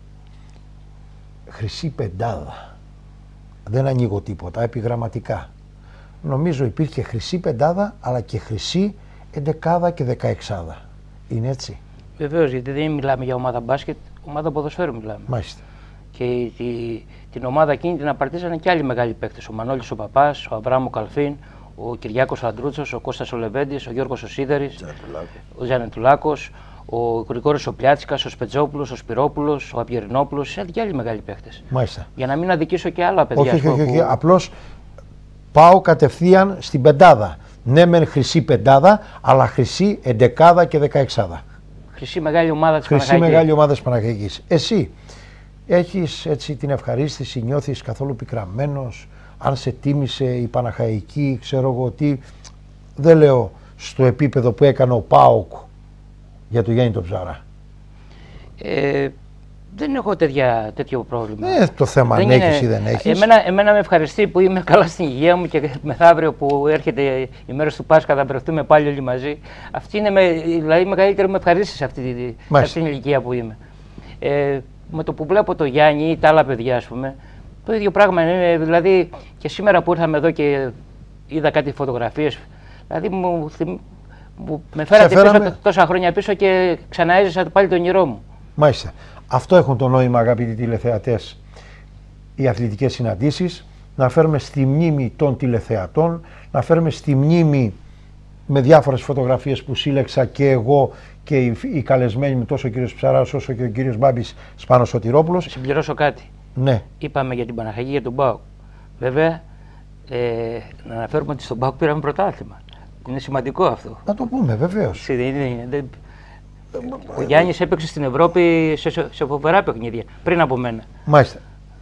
χρυσή πεντάδα. Δεν ανοίγω τίποτα, επιγραμματικά. Νομίζω υπήρχε χρυσή πεντάδα, αλλά και χρυσή εντεκάδα και 16άδα. Είναι έτσι? Βεβαίως, γιατί δεν μιλάμε για ομάδα μπάσκετ, ομάδα ποδοσφαίρου μιλάμε. Μάλιστα. Και την ομάδα εκείνη την απαρτίζανε και άλλοι μεγάλοι παίκτες. Ο Μανώλης ο Παπάς, ο Αβράμου Καλφίν, ο Κυριάκος ο Αντρούτσος, ο Κώστας ο Λεβέντης, ο Γιώργος ο Σίδερης, ο Ζανετουλάκος, ο Γρηγόρης ο Πλιάτσικας, ο Σπετζόπουλος, ο Σπυρόπουλος, ο Απιερινόπουλος, και άλλοι μεγάλοι παίκτες. Μάλιστα. Για να μην αδικήσω και άλλα παιδιά. Όχι. Απλώς πάω κατευθείαν στην πεντάδα. Ναι, μεν χρυσή πεντάδα, αλλά χρυσή εντεκάδα και 16άδα. Χρυσή μεγάλη ομάδα της Παναχαϊκής. Χρυσή μεγάλη ομάδα της Παναχαϊκής. Εσύ έχεις έτσι την ευχαρίστηση, νιώθεις καθόλου πικραμένος, αν σε τίμησε η Παναχαϊκή, ξέρω εγώ τι? Δεν λέω στο επίπεδο που έκανε ο ΠΑΟΚ για τον Γιάννη τον Ψαρά. Δεν έχω τέτοιο πρόβλημα. Το θέμα αν έχεις ή δεν έχεις. Εμένα με ευχαριστεί που είμαι καλά στην υγεία μου και μεθαύριο που έρχεται η μέρα του Πάσχα θα βρεθούμε πάλι όλοι μαζί. Αυτή είναι δηλαδή η μεγαλύτερη μου ευχαρίστηση σε αυτή την ηλικία που είμαι. Με το που βλέπω το Γιάννη ή τα άλλα παιδιά, ας πούμε, το ίδιο πράγμα είναι. Δηλαδή και σήμερα που ήρθαμε εδώ και είδα κάτι φωτογραφίες, δηλαδή με φέρατε πίσω τόσα χρόνια πίσω και ξαναέζησα πάλι το όνειρό μου. Μάλιστα. Αυτό έχουν το νόημα, αγαπητοί τηλεθεατές, οι αθλητικές συναντήσεις, να φέρουμε στη μνήμη των τηλεθεατών, να φέρουμε στη μνήμη με διάφορες φωτογραφίες που σύλλεξα και εγώ και οι καλεσμένοι μου, τόσο ο κύριος Ψαράς όσο και ο κύριος Μπάμπης Σπάνος Σωτηρόπουλος. Συμπληρώσω κάτι. Ναι. Είπαμε για την Παναχαϊκή, για τον ΠΑΟΚ. Βέβαια, να αναφέρουμε ότι στον ΠΑΟΚ πήραμε πρωτάθλημα. Είναι σημαντικό αυτό. Να το πούμε, βεβαίως. Ο Γιάννης έπαιξε στην Ευρώπη σε φοβερά παιχνίδια πριν από μένα. Μάλιστα.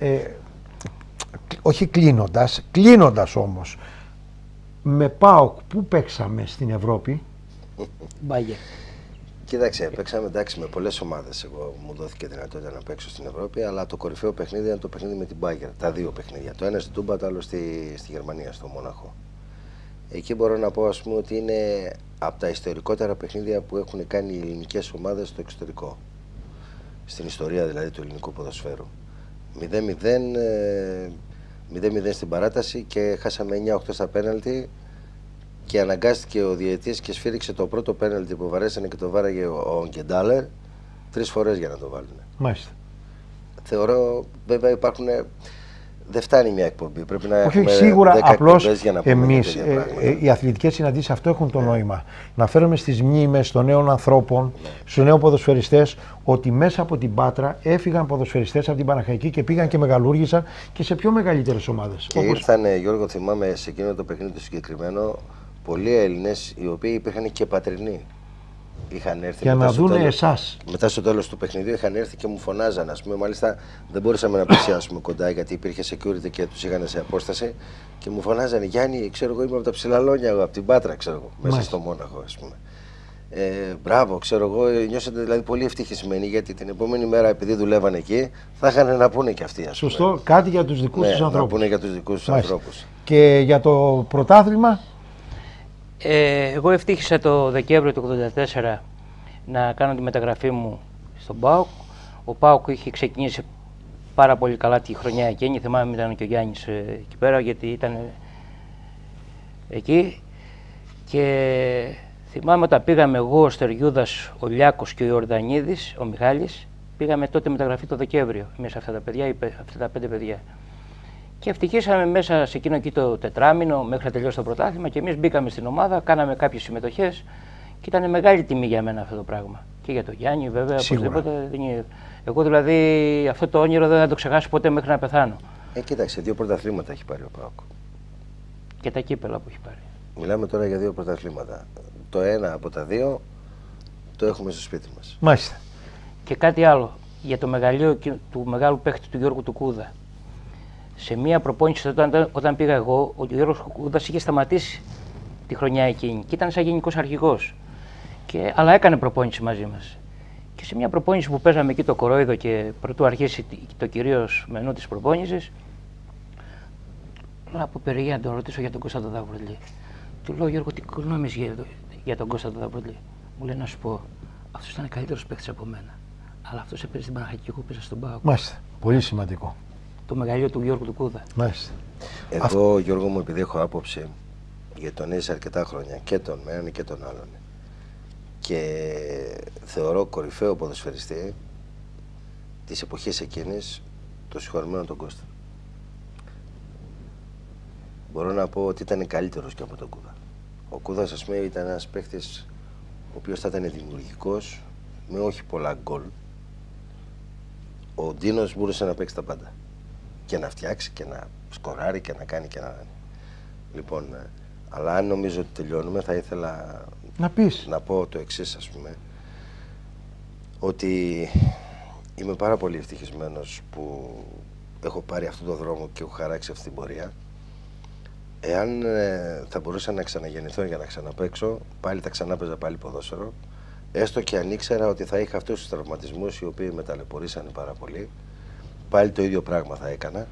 Όχι κλείνοντας όμως, με ΠΑΟΚ που παίξαμε στην Ευρώπη? Μπάγερ. Κοίταξε, παίξαμε εντάξει με πολλές ομάδες. Εγώ μου δόθηκε δυνατότητα να παίξω στην Ευρώπη, αλλά το κορυφαίο παιχνίδι ήταν το παιχνίδι με την Μπάγερ. Τα δύο παιχνίδια. Το ένα στην Τούμπα, το άλλο στη Γερμανία, στο Μόναχο. Εκεί μπορώ να πω, ας πούμε, ότι είναι από τα ιστορικότερα παιχνίδια που έχουν κάνει οι ελληνικές ομάδες στο εξωτερικό. Στην ιστορία δηλαδή του ελληνικού ποδοσφαίρου. 0-0 στην παράταση και χάσαμε 9-8 στα πέναλτι και αναγκάστηκε ο διαιτητής και σφύριξε το πρώτο πέναλτι που βαρέσανε και το βάραγε ο Γκεντάλερ 3 φορές για να το βάλουν. Μάλιστα. Θεωρώ, βέβαια υπάρχουν. Δεν φτάνει μια εκπομπή. Πρέπει να Όχι, έχουμε σίγουρα, 10 απλώς εκπομπές για να πούμε εμείς, τέτοια πράγματα. οι αθλητικές συναντήσεις αυτό έχουν το νόημα. Να φέρουμε στις μνήμες των νέων ανθρώπων, στους νέους ποδοσφαιριστές, ότι μέσα από την Πάτρα έφυγαν ποδοσφαιριστές από την Παναχαϊκή και πήγαν και μεγαλούργησαν και σε πιο μεγαλύτερες ομάδες. Και ήρθαν, Γιώργο, θυμάμαι σε εκείνο το παιχνίδι το συγκεκριμένο, πολλοί Έλληνες οι οποίοι υπήρχαν και πατρινοί. Είχαν έρθει για να δούνε εσάς. Μετά στο τέλος του παιχνιδιού είχαν έρθει και μου φωνάζαν. Ας πούμε, μάλιστα δεν μπορούσαμε να πλησιάσουμε κοντά γιατί υπήρχε security και τους είχαν σε απόσταση. Και μου φωνάζαν, Γιάννη, ξέρω εγώ, είμαι από τα Ψηλαλόνια, από την Πάτρα, ξέρω εγώ, μέσα στο Μόναχο, ας πούμε. Μπράβο, ξέρω εγώ, νιώσατε δηλαδή πολύ ευτυχισμένοι γιατί την επόμενη μέρα, επειδή δουλεύαν εκεί, θα είχαν να πούνε και αυτοί. Ας πούμε. Σωστό, κάτι για τους δικούς τους ανθρώπους. Να πούνε για τους δικούς τους ανθρώπους. Και για το πρωτάθλημα. Εγώ ευτύχησα το Δεκέμβριο του 1984 να κάνω τη μεταγραφή μου στον ΠΑΟΚ. Ο ΠΑΟΚ είχε ξεκινήσει πάρα πολύ καλά τη χρονιά εκείνη. Θυμάμαι ήταν και ο Γιάννης εκεί πέρα γιατί ήταν εκεί. Και θυμάμαι όταν πήγαμε εγώ, ο Στεριούδας, ο Λιάκος και ο Ιορδανίδης, ο Μιχάλης, πήγαμε τότε μεταγραφή το Δεκέμβριο μέσα αυτά τα παιδιά, αυτά τα 5 παιδιά. Και ευτυχήσαμε μέσα σε εκείνο εκεί το τετράμινο μέχρι να τελειώσει το πρωτάθλημα και εμείς μπήκαμε στην ομάδα, κάναμε κάποιες συμμετοχές και ήταν μεγάλη τιμή για μένα αυτό το πράγμα. Και για τον Γιάννη βέβαια, οπωσδήποτε. Εγώ δηλαδή αυτό το όνειρο δεν θα το ξεχάσω ποτέ μέχρι να πεθάνω. Κοίταξε, 2 πρωταθλήματα έχει πάρει ο ΠΑΟΚ. Και τα κύπελα που έχει πάρει. Μιλάμε τώρα για 2 πρωταθλήματα. Το ένα από τα 2 το έχουμε στο σπίτι μας. Μάλιστα. Και κάτι άλλο για το μεγαλείο του μεγάλου παίχτη του Γιώργου του Κούδα. Σε μία προπόνηση όταν πήγα εγώ, ο Γιώργος Κούδας είχε σταματήσει τη χρονιά εκείνη και ήταν σαν γενικός αρχηγός. Αλλά έκανε προπόνηση μαζί μας. Και σε μια προπόνηση που παίζαμε εκεί το κορόιδο και πρωτού αρχίσει το κυρίως μενού της προπόνησης, λέω από περιγεία να τον ρωτήσω για τον Κώστα Δαδαυρολή. Του λέω, Γιώργο, τι γνώμης για τον Κώστα Δαδαυρολή? Μου λέει να σου πω, αυτός ήταν καλύτερος παίκτης από μένα. Αλλά αυτός έπαιζε στην Παναχαϊκή, εγώ πήρα στον ΠΑΟΚ. Μάλιστα. Πολύ σημαντικό. Το μεγαλείο του Γιώργου του Κούδα. Μάλιστα. Εγώ, Γιώργο μου, επειδή έχω άποψη, γιατί τον έζησα αρκετά χρόνια και τον έναν και τον άλλον. Και θεωρώ κορυφαίο ποδοσφαιριστή της εποχής εκείνης το συγχωρεμένο τον Κώστα. Μπορώ να πω ότι ήταν καλύτερος και από τον Κούδα. Ο Κούδας, ας πούμε, ήταν ένας παίχτης ο οποίος θα ήταν δημιουργικός, με όχι πολλά γκολ. Ο Ντίνος μπορούσε να παίξει τα πάντα. Και να φτιάξει και να σκοράρει και να κάνει και να... Λοιπόν, αλλά αν νομίζω ότι τελειώνουμε, θα ήθελα να πω το εξής, ας πούμε, ότι είμαι πάρα πολύ ευτυχισμένος που έχω πάρει αυτόν τον δρόμο και έχω χαράξει αυτή την πορεία. Εάν θα μπορούσα να ξαναγεννηθώ για να ξαναπαίξω, πάλι θα ξανάπαιζα πάλι ποδόσφαιρο, έστω και αν ήξερα ότι θα είχα αυτούς τους τραυματισμούς οι οποίοι με ταλαιπωρήσανε πάρα πολύ, πάλι το ίδιο πράγμα θα έκανα.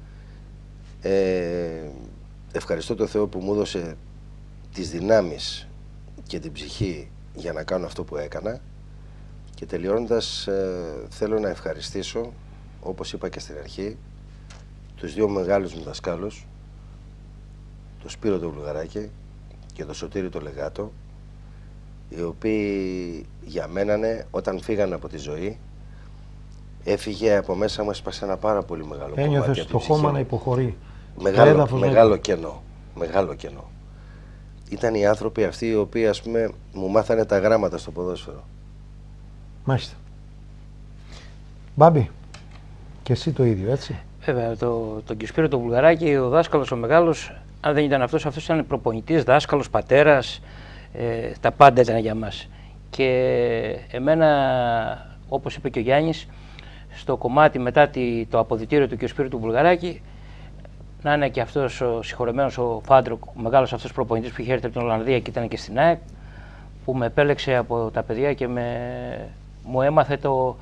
Ευχαριστώ τον Θεό που μου έδωσε τις δυνάμεις και την ψυχή για να κάνω αυτό που έκανα. Και τελειώνοντας, θέλω να ευχαριστήσω, όπως είπα και στην αρχή, τους 2 μεγάλους μου δασκάλους, τον Σπύρο τον Βουλγαράκη και τον Σωτήρη τον Λεγάτο, οι οποίοι για μένα όταν φύγαν από τη ζωή, έφυγε από μέσα μας ένα πάρα πολύ μεγάλο κομμάτι. Ένιωθες το χώμα να υποχωρεί. Μεγάλο κενό. Μεγάλο κενό. Ήταν οι άνθρωποι αυτοί οι οποίοι, ας πούμε, μου μάθανε τα γράμματα στο ποδόσφαιρο. Μάλιστα. Μπάμπη, και εσύ το ίδιο, έτσι? Βέβαια, τον Κισπύρο τον Βουλγαράκη, ο δάσκαλος ο μεγάλος, αν δεν ήταν αυτός ήταν προπονητής, δάσκαλος, πατέρας, τα πάντα ήταν για μας. Και εμένα, όπως είπε και ο Γιάννης, στο κομμάτι μετά το αποδυτήριο του Κισπύρου του Βουλγαράκη, να είναι και αυτός ο συγχωρεμένος ο Φάντροκ, ο μεγάλος αυτός προπονητής που είχε έρθει από την Ολλανδία και ήταν και στην ΑΕΚ, που με επέλεξε από τα παιδιά και μου έμαθε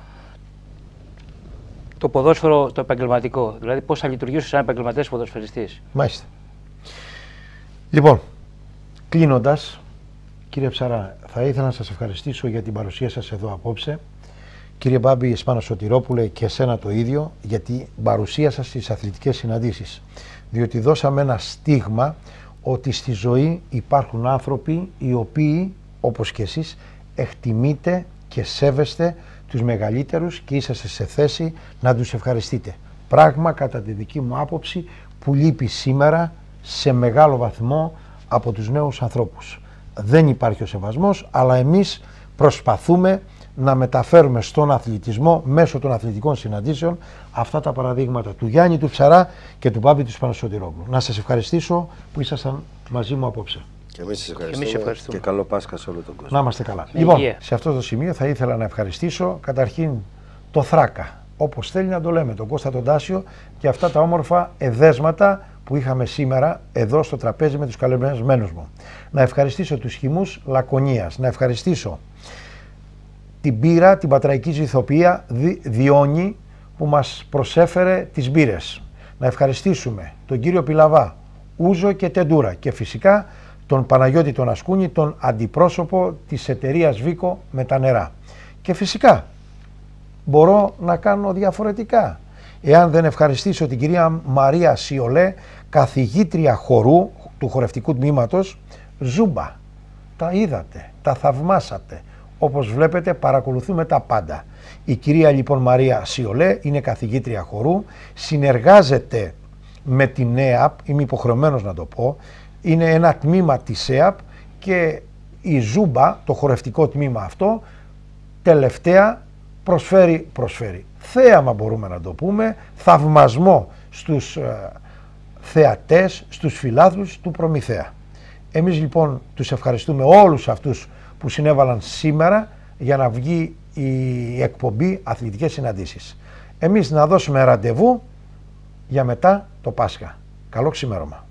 το ποδόσφαιρο το επαγγελματικό. Δηλαδή πώς θα λειτουργήσει σαν επαγγελματίας ποδοσφαιριστής. Μάλιστα. Λοιπόν, Κλείνοντας, κύριε Ψαρά, θα ήθελα να σας ευχαριστήσω για την παρουσία σας εδώ απόψε. Κύριε Μπάμπη Σπάνο Σωτηρόπουλε, και εσένα το ίδιο, για την παρουσία σας στις αθλητικές συναντήσεις. Διότι δώσαμε ένα στίγμα ότι στη ζωή υπάρχουν άνθρωποι οι οποίοι, όπως και εσείς, εκτιμείτε και σέβεστε τους μεγαλύτερους και είσαστε σε θέση να τους ευχαριστείτε. Πράγμα, κατά τη δική μου άποψη, που λείπει σήμερα σε μεγάλο βαθμό από τους νέους ανθρώπους. Δεν υπάρχει ο σεβασμός, αλλά εμείς προσπαθούμε να μεταφέρουμε στον αθλητισμό μέσω των αθλητικών συναντήσεων αυτά τα παραδείγματα του Γιάννη του Ψαρά και του Μπάμπη του Σπανοσωτηρόπουλου. Να σας ευχαριστήσω που ήσασταν μαζί μου απόψε. Και εμείς σας ευχαριστούμε και καλό Πάσχα σε όλο τον κόσμο. Να είμαστε καλά. Λοιπόν, σε αυτό το σημείο θα ήθελα να ευχαριστήσω καταρχήν το Θράκα, όπως θέλει να το λέμε, τον Κώστα τον Τάσιο, και αυτά τα όμορφα εδέσματα που είχαμε σήμερα εδώ στο τραπέζι με τους καλεσμένους μου. Να ευχαριστήσω τους χυμούς Λακωνίας, να ευχαριστήσω την μπύρα, την πατραϊκή ζυθοποιία Διόνη, που μας προσέφερε τις μπύρες. Να ευχαριστήσουμε τον κύριο Πιλαβά, Ούζο και Τεντούρα, και φυσικά τον Παναγιώτη τον Ασκούνη, τον αντιπρόσωπο της εταιρείας Βίκο με τα νερά. Και φυσικά μπορώ να κάνω διαφορετικά εάν δεν ευχαριστήσω την κυρία Μαρία Σιολέ, καθηγήτρια χορού του χορευτικού τμήματος Ζούμπα. Τα είδατε, τα θαυμάσατε. Όπως βλέπετε, παρακολουθούμε τα πάντα. Η κυρία λοιπόν Μαρία Σιολέ είναι καθηγήτρια χορού, συνεργάζεται με την ΕΑΠ, είμαι υποχρεωμένος να το πω, είναι ένα τμήμα της ΕΑΠ, και η Ζούμπα, το χορευτικό τμήμα αυτό, τελευταία προσφέρει θέαμα, μπορούμε να το πούμε, θαυμασμό στους θεατές, στους φιλάθλους του Προμηθέα. Εμείς λοιπόν τους ευχαριστούμε όλους αυτούς που συνέβαλαν σήμερα για να βγει η εκπομπή Αθλητικές Συναντήσεις. Εμείς να δώσουμε ραντεβού για μετά το Πάσχα. Καλό ξημέρωμα.